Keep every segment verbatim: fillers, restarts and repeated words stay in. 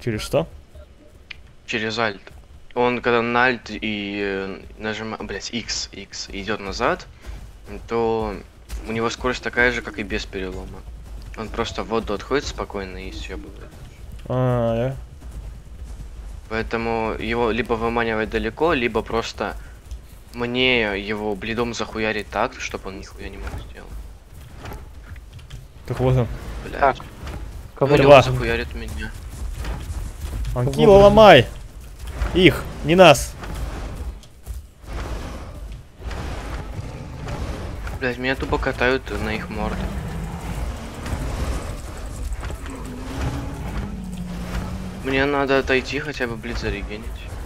Через что? Через альт. Он когда на альт и нажимает, блять, X, X идет назад, то у него скорость такая же, как и без перелома. Он просто в воду отходит спокойно и все бывает. А, я... Поэтому его либо выманивать далеко, либо просто мне его блидом захуярить так, чтобы он нихуя не мог сделать. Так вот он. Блять. Ну, он захуярит меня. Анкила, ломай! Их, не нас. Блять, меня тупо катают на их морды. Мне надо отойти, хотя бы блиц зарегенить.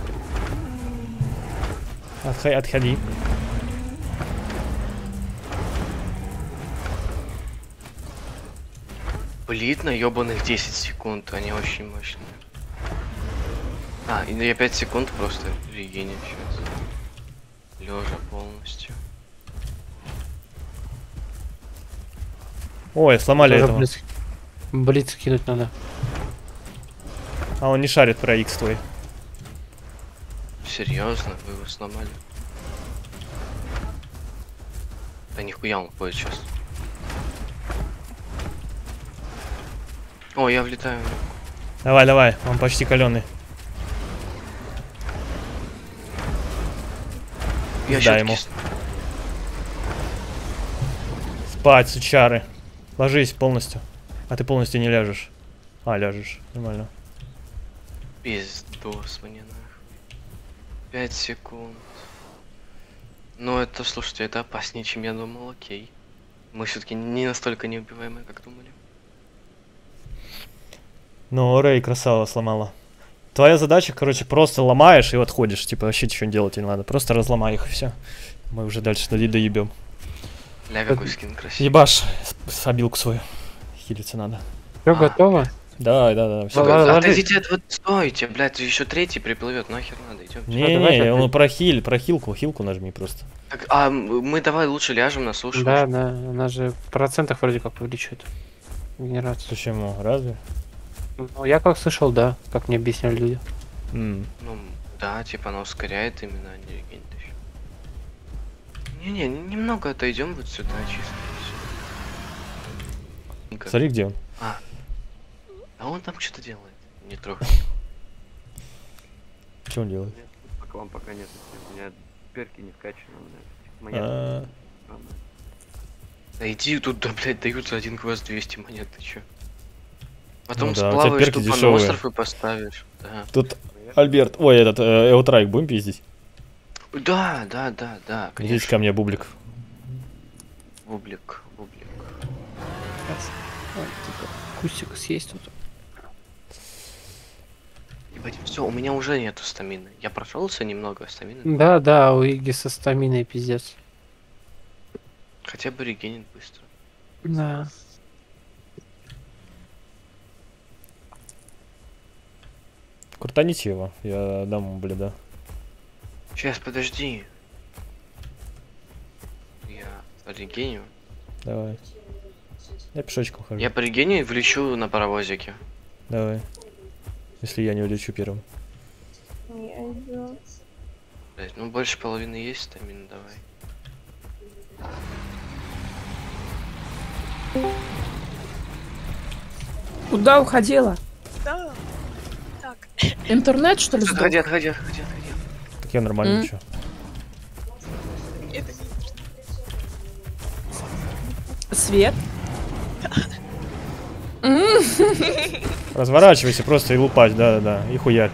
Отходи, отходи. Блит на ебаных десять секунд, они очень мощные. А, и я пять секунд просто регеню сейчас. Лежа полностью. Ой, сломали этого. Блиц... Блиц кинуть надо. А он не шарит про X твой. Серьезно, вы его сломали? Да нихуя он ходит сейчас. О, я влетаю. Давай, давай, он почти каленый. Я да ему. Спать, сучары. Ложись полностью. А ты полностью не ляжешь. А, ляжешь. Нормально. Пиздос мне нахуй. пять секунд. Ну это, слушайте, это опаснее, чем я думал, окей. Мы все-таки не настолько неубиваемые, как думали. Ну, Рэй красава сломала. Твоя задача, короче, просто ломаешь и отходишь. Типа вообще ничего не делать не надо. Просто разломай их и все. Мы уже дальше доебем. Бля, какой скин красивый. Ебашь с обилку свою. Хилиться надо. Все, а, готово? Да, да, да. Все. А, отойдите от вот стойте, блядь, еще третий приплывет, нахер надо, идем. Не-не, он про хил, про хилку, хилку нажми просто. Так, а мы давай лучше ляжем на сушу. Да, да, она же в процентах вроде как увеличивает генерацию. Почему? Разве? Ну, я как слышал, да, как мне объясняли люди. Mm. Ну, да, типа она ускоряет именно, а не регенит еще. Не-не, немного отойдем вот сюда, чисто. Смотри, где он. А. А он там что-то делает. Не трогай. Что он делает? Пока вам пока нет. У меня перки не вкачаны. Монеты. Да иди тут, да, блядь, дают за один квест двести монет, ты чё? Потом Ну, да, сплаваешь тупо на остров и поставишь. Да. Тут Альберт, ой, этот, э, Эутрайк, будем пиздить? Да, да, да, да, конечно. Идите ко мне, Бублик. Бублик, Бублик. Кустик съесть тут. Ебать, все, у меня уже нету стамины. Я прошелся немного стамины. Да, да, у Иги со стаминой пиздец. Хотя бы регенит быстро. Да. Крутаните его, я дам ему бледа. Сейчас, подожди. Я регеню. Давай. Я пешочком хожу. Я по регеню и влечу на паровозике. Давай. Если я не улечу первым. Не идет. Блять, ну больше половины есть стамина, давай. Куда уходила? Да. Так. Интернет, что ли, сдох? Отходи, отходи, отходи, отходи. Так я нормально, М? ничего. Это не Свет? Разворачивайся просто и лупать, да-да-да, и хуярь.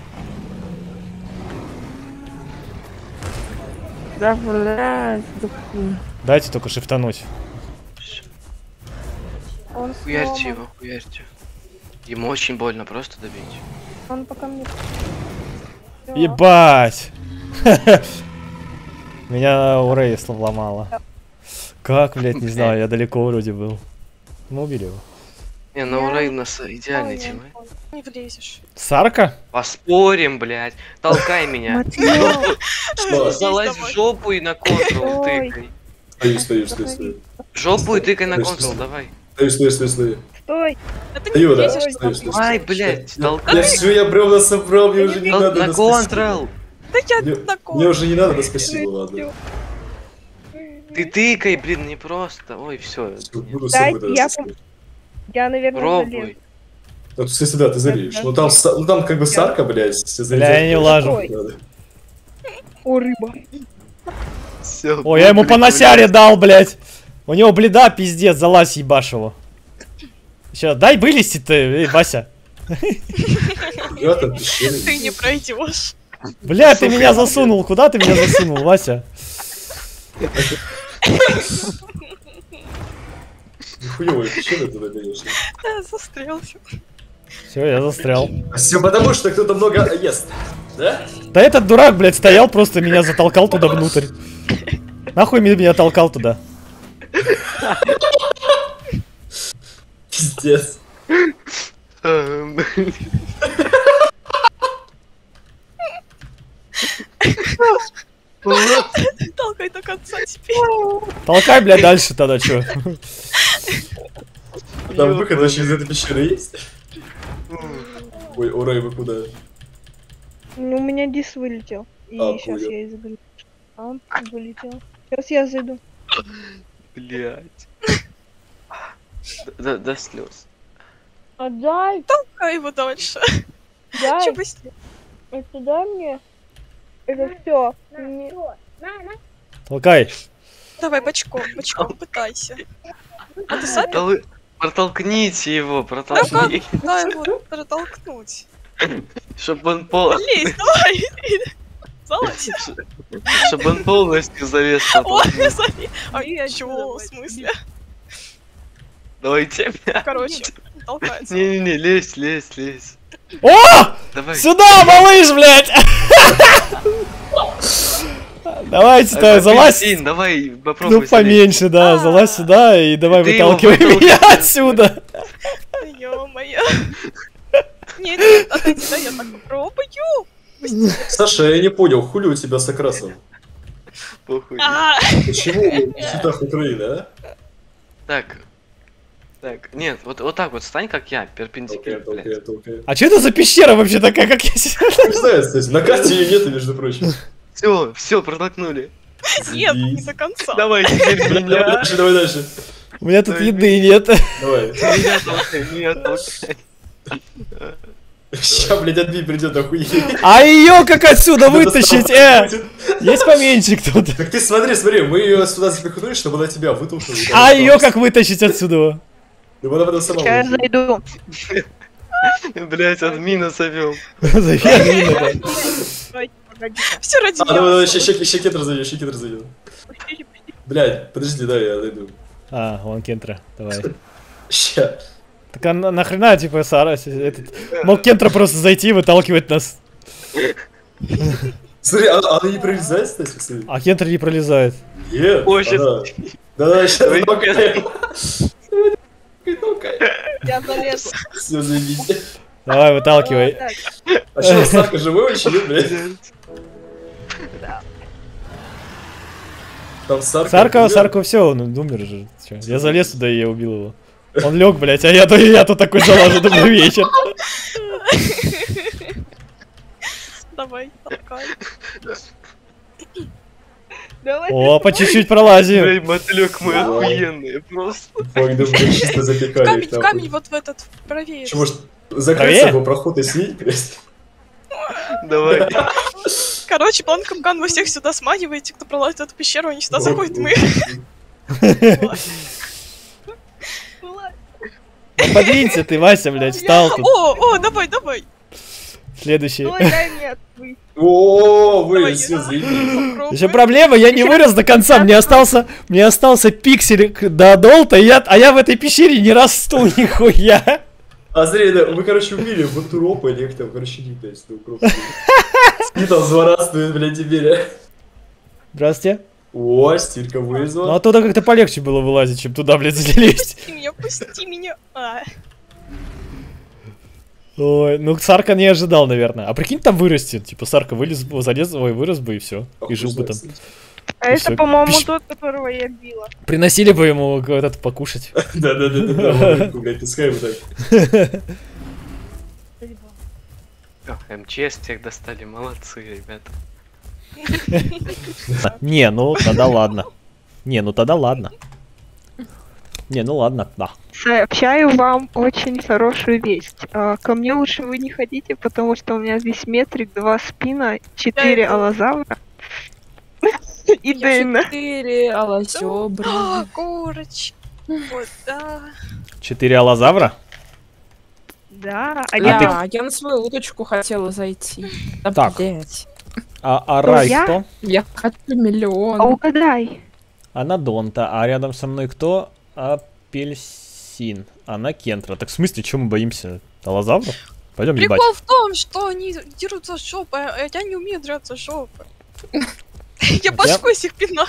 Да, блядь. Дайте только шифтануть. Он Хуярьте сломан. его, хуярьте. Ему очень больно, просто добить. Он пока мне... Ебать! Меня у Рэй сломало. Как, блядь, не знаю, я далеко вроде был. Мы убили его. Не, ну у Рэй у нас идеальный тиммейт. Не влезешь. Сарка? Поспорим, блядь. Толкай меня. Что? Залазь в жопу и на контрол Ой. тыкай. Стою, стою, стою, стою. Жопу и тыкай на контрол, давай. Стою, стою, стою, стою. Стой! Это не Юра, лезешь, стой, стой, Ай, блядь, толкай. Я все, я бревна собрал, мне уже не Тол- надо. На контрол! Да я Мне, на мне уже не надо, да спасибо, ладно. Ты тыкай, блин, не просто. Ой, все. Буду с Дай, собой тогда я соскакивать. Я, наверное, залезу. Пробуй. Ну, в смысле, да, ты залезешь. Ну там, са- ну, там как бы сарка, блядь, все Бля, я не влажу. Ой. О, рыба. Все. Ой, я ему по носяре дал, блядь. У него бледа, пиздец, залазь, ебашь его. Сейчас, дай вылезти-то, эй, Вася. Я там пещеры. Ты не пройдешь. Бля, ты меня засунул, куда ты меня засунул, Вася? Нихуевая пещера туда, конечно. Я застрялся. Все, я застрял. Все потому, что кто-то много ест. Да? Да этот дурак, блядь, стоял, просто меня затолкал туда внутрь. Нахуй меня меня толкал туда? Пиздец. Эм, Толкай до конца теперь. Толкай, блядь, дальше тогда, чё? Там выход вообще из этой пещеры есть? Ой, ура, вы куда? Ну, у меня дис вылетел. И А, сейчас понял. я изгрыз. А он вылетел. Сейчас я зайду. Блядь. До, до слез. Отдай, Толкай его дальше. дай. Че быстрее? Это дай мне. Это все. Толкай. Давай бочком, бочком пытайся. А ты сами? Тол- Протолкните его, протолкните. Дай его протолкнуть. Чтобы он пол... Лезь, давай. Залазь. Чтобы он полностью залез. Ой, протолкнуть. сами. А я чего, в смысле? Давайте. Короче, толкается. Не-не-не, лезь, лезь, лезь. О! Давай. Сюда, малыш, блядь! Давайте-то, Апельсин, залазь. Давай, попробуй. Ну, поменьше, да, А. залазь сюда и давай Ты его выталкивай меня вытолкни. отсюда. Ё-моё. Нет, нет, отойди, да я так попробую. Саша, я не понял, хули у тебя с окрасом? Похуй. А, Почему в цветах Украины, а? Так. Так, нет, вот, вот так вот стань, как я, Толкай, перпендикулярно, толкай, блядь. толкай. А что это за пещера вообще такая, как я сейчас? Не знаю, кстати, на карте ее нету, между прочим. Все, все, протолкнули. нет, не Заебись. до конца. Давай, теперь Давай меня. дальше, давай дальше. У меня тут еды нет. Давай. Меня толкай, меня толкай. Ща, блядь, отбей придет, охуеть. А ее как отсюда Надо вытащить, сам э? будет. Есть поменьше кто-то. Так ты смотри, смотри, мы ее сюда запихнули, чтобы она тебя вытолкнула. А ее как вытащить отсюда? Ну она потом сама Сейчас вылезет. зайду. Блять, админа зовем. Зафигни, да. Все ради А, давай, давай, меня. ща, ща, ща кентр зайдет, ща кентр зайдет. Блядь, подожди, дай я зайду. А, вон Кентра, давай. Ща. Так а на- нахрена, типа, Сара, этот... Мог Кентра просто зайти и выталкивать нас. Смотри, она, она не пролезает, кстати, кстати. А Кентра не пролезает. Нет, Ой, щас- она- Да-да, сейчас Давай, толкаем. Толкаем. Я залез. Все, заебись. Давай, выталкивай. Так, А что, Сарка живой вообще, нет, блядь? Там Сарка. Сарка, умер? Сарка, все, он умер же. Чё, я залез туда и я убил его. Он лег, блять, а я, то- я тут такой залажу, добрый вечер. Давай, толкай. давай. О, по чуть-чуть пролазим. Блять, мотылек мой охуенный, просто. Ой, да мы чисто запекали. Камень, их, нахуй. камень вот в этот, правее. Че, может, закрыть Правее? собой проход и слить, блядь? Давай. Короче, план Камган, вы всех сюда сманиваете, кто пролазит в эту пещеру, они сюда заходят, мы... Ну, подвинься ты, Вася, блядь, встал тут. О, о, давай, давай. Следующий. Ой, дай мне отвы. О, вы, Давай, все, я заебись. попробую. Еще проблема, я не вырос до конца, мне остался, мне остался пиксель к- до долта, и я, а я в этой пещере не расту нихуя. А смотри, да, мы, короче, убили вот уропа или как там, короче, не блядь, что укроп. И там злорадствует, блядь, теперь. Здравствуйте. О, стирка Ну вылезла. оттуда как-то полегче было вылазить, чем туда, блядь, залезть. Пусти меня, пусти меня. А, Ой, ну Сарка не ожидал, наверное. А прикинь, там вырастет. Типа Сарка вылез бы, залез, ой, вырос бы и все. И жил бы там. А И это, всё. по-моему, Пищ. тот, которого я била. Приносили бы ему этот покушать. Да-да-да-да, маленькую, блядь, пускай вот так. О, МЧС всех достали, молодцы, ребята. Не, ну тогда ладно. Не, ну тогда ладно. Не, ну ладно, да. Сообщаю вам очень хорошую весть. А, ко мне лучше вы не ходите, потому что у меня здесь метрик, два спина, четыре иду. аллозавра и Дэйна. Четыре аллозёбра. А, курочки. Вот, да. Четыре аллозавра? Да, А один. Я, я на свою удочку хотела зайти. Да, Так. блядь. А, а рай я? кто? Я хочу миллион. А угадай. Анадонта. А рядом со мной кто? Апельсин. Она Кентра. Так в смысле, чего мы боимся? Аллозавров? Пойдем ебать. Прикол в том, что они дерутся жопой, а я не умею драться жопой. Я башкой их пинаю.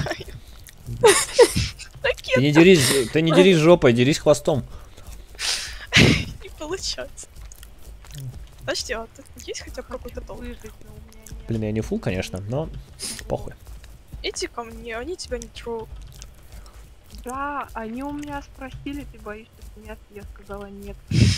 Ты не дерись, ты не дерись жопой, дерись хвостом. Не получается. Подожди, а тут есть хотя бы какой-то толк? Блин, я не фул, конечно, но похуй. Иди ко мне, они тебя не трогают. Да, они у меня спросили, ты боишься смерти? Я сказала нет.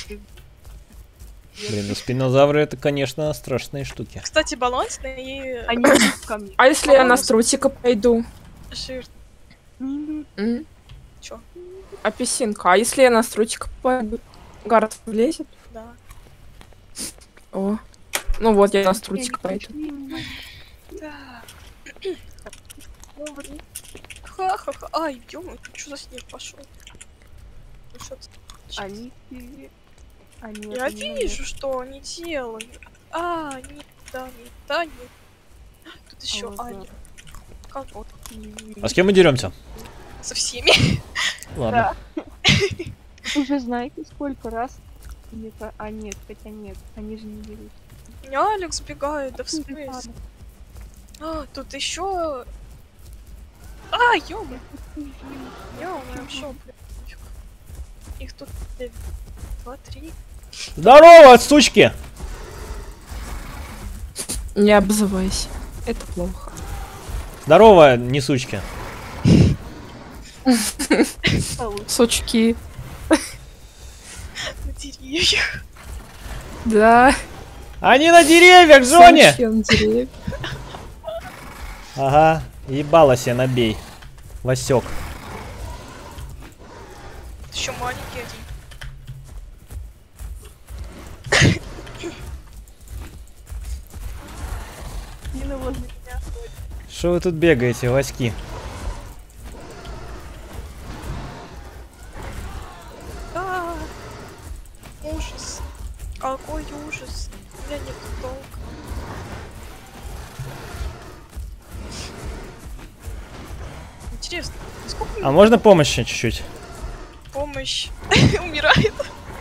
Блин, ну спинозавры это, конечно, страшные штуки. Кстати, балансные и Они идут ко мне. А если я на струтика пойду? жир. М? Чё? Апельсинка. А если я на струтика пойду? Гард влезет? Да. О. Ну вот, я на струтика пойду. Да. Ха-ха-ха. Ай, ё-моё, тут что за снег пошел? Ну что ты? Они тебе... Они Я это не вижу, что они делают. А, нет, да, нет, да, нет. Тут еще Ага. Аня. Как вот? А с кем мы деремся? Со всеми. Ладно. Уже знаете, сколько раз? Нет, а- а нет, хотя нет, они же не берут. У меня Алекс бегает, да в смысле? А, тут еще. А, ё-моё. Ё-моё, шо, блядь. нафиг. Их тут блядь, два, три. Здорово, сучки! Не обзывайся. Это плохо. Здорово, не сучки. Сучки. На деревьях. Да. Они на деревьях, Джонни! Сучки на деревьях. Ага, ебало себе набей. Васек. Еще маленький один. Дина возле меня ходит. Что вы тут бегаете, Васьки? А, ужас. Какой ужас. У меня нет толка. Интересно, сколько А можно помощи чуть-чуть? помощь умирает?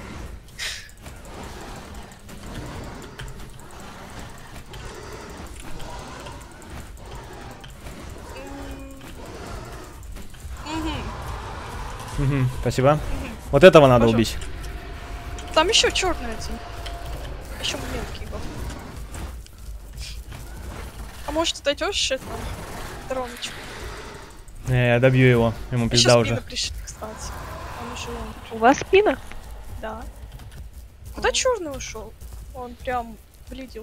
Мгм, спасибо. Вот этого надо Пожалуйста. убить. Там еще черный один. Еще мелкий был. А может ты дойдешь это? Дроночку. Не, я добью его. Ему Еще пизда уже. спины пришли, кстати. Он ушел. У вас спина? Да. Куда черный ушел? Он прям глядел.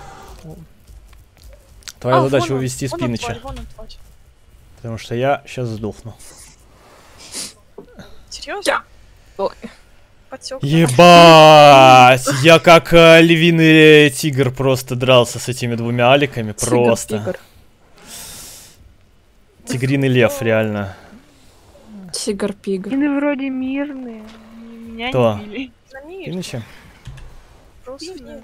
Твоя А, задача вон он, увести вон он, Спиныча. тварь, вон он, тварь. Потому что я сейчас сдохну. Серьезно? Ой. Подсек. Ебать! Я как э, львиный тигр просто дрался с этими двумя аликами. Просто. Тигр, Тигриный лев, реально. Тигр-пигр. Дины вроде мирные. они Меня Кто? не били. Иначе. Просто нет.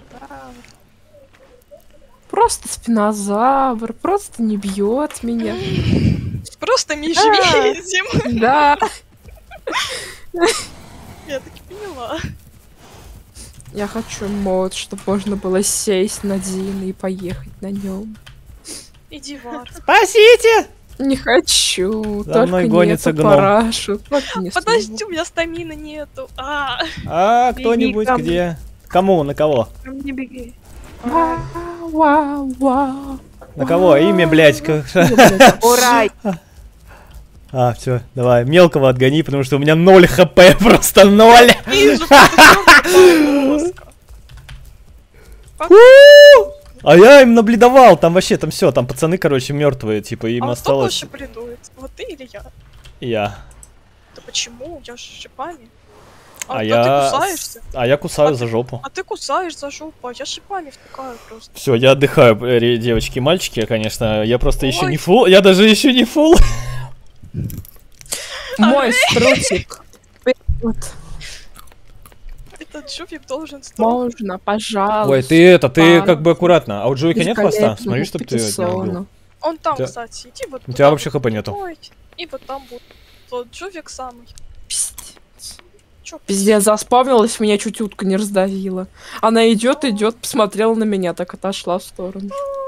Просто спинозавр, просто не бьет меня. Просто межвидим. Да. Я так и поняла. Я хочу мод, чтобы можно было сесть на Дина и поехать на нем. Иди вар. Спасите! Не хочу. За только мной гонится нету гном. парашу, только не Подожди, смогу. у меня стамина нету. А, А, Беги кто-нибудь ко мне. где? Кому? На кого? Ко мне беги. Вау, вау, вау. На кого? Имя, блядь. как- Ура! А, все, давай. Мелкого отгони, потому что у меня ноль хп, просто ноль. Вижу, как ты У! А я им наблюдавал, там вообще, там все, там пацаны, короче, мертвые, типа, им А кто осталось... больше бледует? Вот ты или я? Я. Да почему? Я же с шипами. А, А, да я... ты кусаешься? А я кусаю А за ты- жопу. А ты кусаешь за жопу, а я шипами втыкаю просто. Все, я отдыхаю, э, ре- девочки и мальчики, конечно. Я просто еще Ой. не фул. Я даже еще не фул. Мой струсик. Вот. Этот жопик должен стоить. Можно, пожалуйста. Ой, ты это, ты пожалуйста. как бы аккуратно. А у Джойка нет хвоста? Великолепному Смотри, чтоб ты это не убил. Патиссону. Он там, Ты- кстати, иди вот У туда тебя вот вообще хп нету. стой, и вот там будет. Вот Джувик самый. Пиздец. Чё, Пиздец, заспавнилась, меня чуть утка не раздавила. Она идет, идет, посмотрела на меня, так отошла в сторону.